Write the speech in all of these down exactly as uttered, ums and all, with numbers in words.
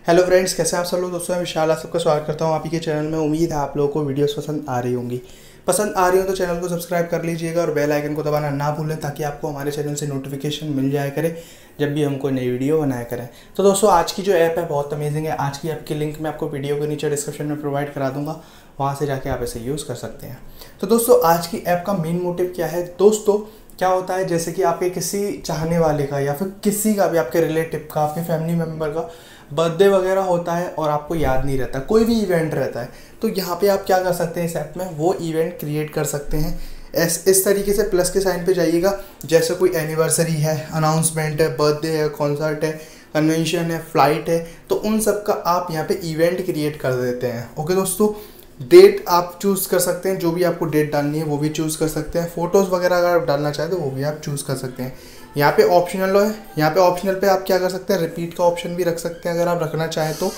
Hello friends, कैसे हैं आप सब लोग। दोस्तों मैं विशाल आप सबका स्वागत करता हूं आप ही के चैनल में। उम्मीद है आप लोगों को वीडियोस पसंद आ रही होंगी। पसंद आ रही हो तो चैनल को सब्सक्राइब कर लीजिएगा और बेल आइकन को दबाना ना भूलें ताकि आपको हमारे चैनल से नोटिफिकेशन मिल जाया करे जब भी हम कोई नई वीडियो बनाया करें। तो दोस्तों आज की जो ऐप है बहुत अमेजिंग है। आज की ऐप की लिंक मैं आपको वीडियो के नीचे डिस्क्रिप्शन में प्रोवाइड करा दूंगा, वहाँ से जाके आप इसे यूज़ कर सकते हैं। तो दोस्तों आज की ऐप का मेन मोटिव क्या है। दोस्तों क्या होता है, जैसे कि आपके किसी चाहने वाले का या फिर किसी का भी, आपके रिलेटिव का, आपके फैमिली मेम्बर का बर्थडे वगैरह होता है और आपको याद नहीं रहता, कोई भी इवेंट रहता है, तो यहाँ पे आप क्या कर सकते हैं, इस ऐप में वो इवेंट क्रिएट कर सकते हैं। इस इस तरीके से प्लस के साइन पे जाइएगा। जैसे कोई एनिवर्सरी है, अनाउंसमेंट है, बर्थडे है, कॉन्सर्ट है, कन्वेंशन है, फ्लाइट है, तो उन सब का आप यहाँ पे इवेंट क्रिएट कर देते हैं। ओके दोस्तों, डेट आप चूज़ कर सकते हैं, जो भी आपको डेट डालनी है वो भी चूज़ कर सकते हैं। फ़ोटोज़ वगैरह अगर आप डालना चाहें तो वो भी आप चूज़ कर सकते हैं। यहाँ पे ऑप्शनल है, यहाँ पे ऑप्शनल पे आप क्या कर सकते हैं, रिपीट का ऑप्शन भी रख सकते हैं अगर आप रखना चाहें तो।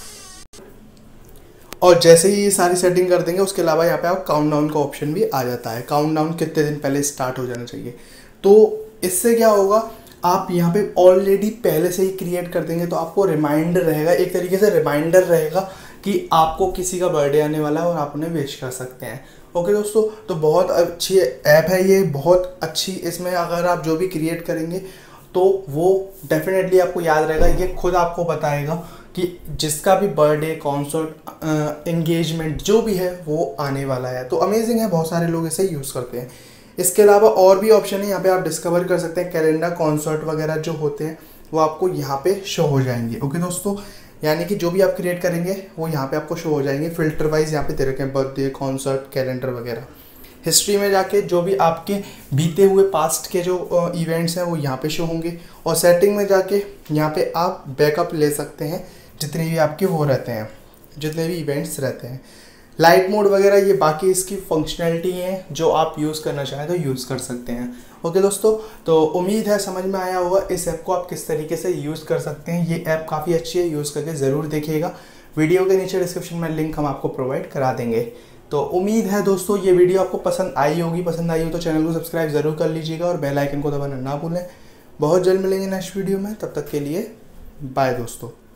और जैसे ही ये सारी सेटिंग कर देंगे उसके अलावा यहाँ पे आप काउंट डाउन का ऑप्शन भी आ जाता है। काउंट डाउन कितने दिन पहले स्टार्ट हो जाना चाहिए। तो इससे क्या होगा, आप यहाँ पे ऑलरेडी पहले से ही क्रिएट कर देंगे तो आपको रिमाइंडर रहेगा, एक तरीके से रिमाइंडर रहेगा कि आपको किसी का बर्थडे आने वाला है और आप उन्हें विश कर सकते हैं। ओके दोस्तों, तो बहुत अच्छी ऐप है ये, बहुत अच्छी। इसमें अगर आप जो भी क्रिएट करेंगे तो वो डेफिनेटली आपको याद रहेगा। ये खुद आपको बताएगा कि जिसका भी बर्थडे, कॉन्सर्ट, एंगेजमेंट जो भी है वो आने वाला है। तो अमेजिंग है, बहुत सारे लोग इसे यूज़ करते हैं। इसके अलावा और भी ऑप्शन है, यहाँ पे आप डिस्कवर कर सकते हैं। कैलेंडर, कॉन्सर्ट वगैरह जो होते हैं वो आपको यहाँ पे शो हो जाएंगे। ओके दोस्तों, यानी कि जो भी आप क्रिएट करेंगे वो यहाँ पे आपको शो हो जाएंगे। फिल्टर वाइज यहाँ पे दे रखे हैं, बर्थडे, कॉन्सर्ट, कैलेंडर वगैरह। हिस्ट्री में जाके जो भी आपके बीते हुए पास्ट के जो इवेंट्स हैं वो यहाँ पे शो होंगे। और सेटिंग में जाके यहाँ पे आप बैकअप ले सकते हैं जितने भी आपके वो रहते हैं, जितने भी इवेंट्स रहते हैं। लाइट मोड वगैरह ये बाकी इसकी फंक्शनैलिटी है, जो आप यूज़ करना चाहें तो यूज़ कर सकते हैं। ओके दोस्तों, तो उम्मीद है समझ में आया होगा इस ऐप को आप किस तरीके से यूज़ कर सकते हैं। ये ऐप काफ़ी अच्छी है, यूज़ करके ज़रूर देखिएगा। वीडियो के नीचे डिस्क्रिप्शन में लिंक हम आपको प्रोवाइड करा देंगे। तो उम्मीद है दोस्तों ये वीडियो आपको पसंद आई होगी। पसंद आई हो तो चैनल को सब्सक्राइब ज़रूर कर लीजिएगा और बेल आइकन को दबाना ना भूलें। बहुत जल्द मिलेंगे नेक्स्ट वीडियो में, तब तक के लिए बाय दोस्तों।